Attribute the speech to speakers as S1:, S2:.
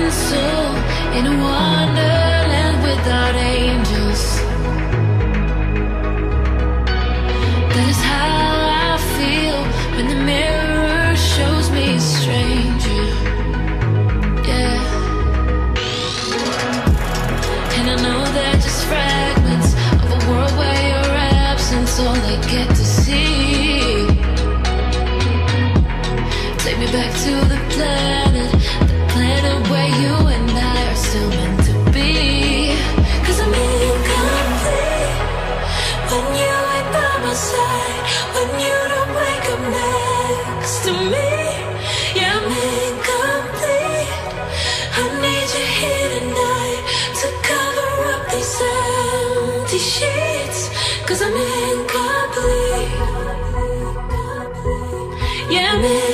S1: soul in a wonderland without angels. That is how I feel when the mirror shows me a stranger. Yeah. And I know they're just fragments of a world where your absence all I get to see. Take me back to the planet where you and I are still meant to be. 'Cause I'm incomplete when you ain't by my side, when you don't wake up next to me. Yeah, I'm incomplete. I need you here tonight to cover up these empty sheets. 'Cause I'm incomplete. Yeah, I'm incomplete.